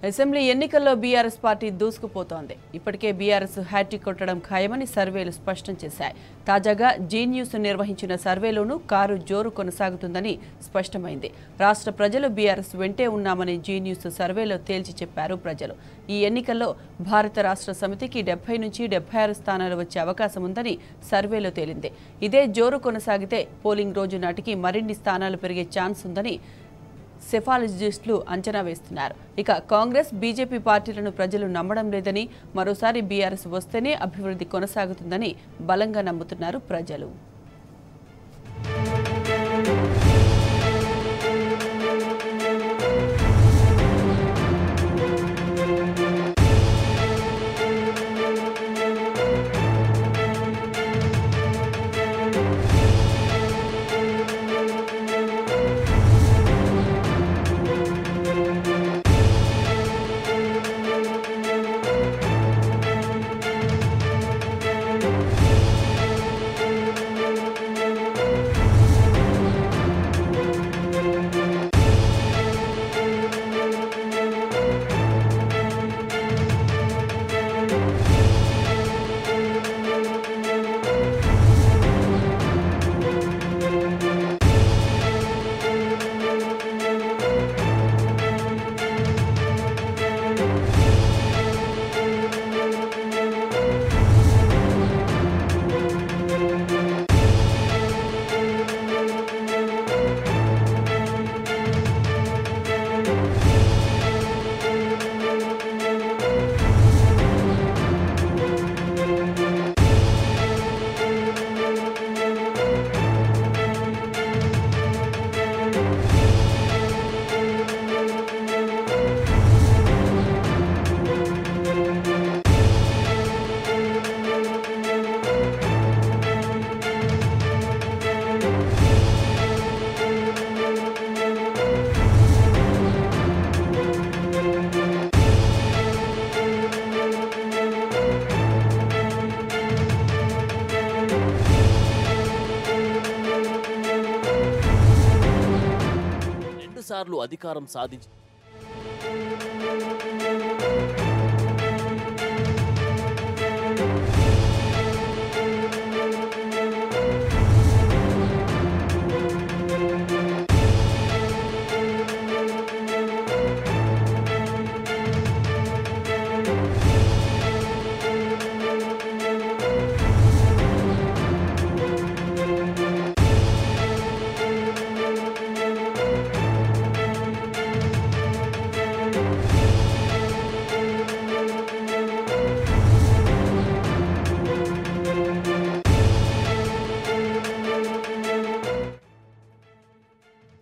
Assembly ఎన్నికల్లో BRS party దూసుకుపోతోంది. ఇప్పటికే BRS hat trick కొట్టడం ఖాయమని సర్వేలు స్పష్టం చేశాయి. తాజాగా జీ న్యూస్ నిర్వహించిన సర్వేలోనూ కారు జోరు కొనసాగుతుందని స్పష్టమైంది. రాష్ట్ర ప్రజలు బీఆర్ఎస్ వెంటే ఉన్నామని జీ న్యూస్ సర్వేలో తేల్చి చెప్పారు ప్రజలు. ఈ ఎన్నికల్లో భారత రాష్ట్ర సమితికి 70 నుంచి 76 స్థానాలు వచ్చే అవకాశం ఉందని సర్వేలో తేలింది. ఇదే జోరు కొనసాగితే పోలింగ్ రోజు నాటికి మరిన్ని స్థానాలు పెరిగే ఛాన్స్ ఉందని సెఫాలజిస్టులు అంచనా వేస్తున్నారు. ఇక కాంగ్రెస్, బీజేపీ పార్టీలను ప్రజలు నమ్మడం లేదని, మరోసారి బీఆర్ఎస్ వస్తేనే అభివృద్ధి కొనసాగుతుందని బలంగా నమ్ముతున్నారు ప్రజలు. సార్లు అధికారం సాధించి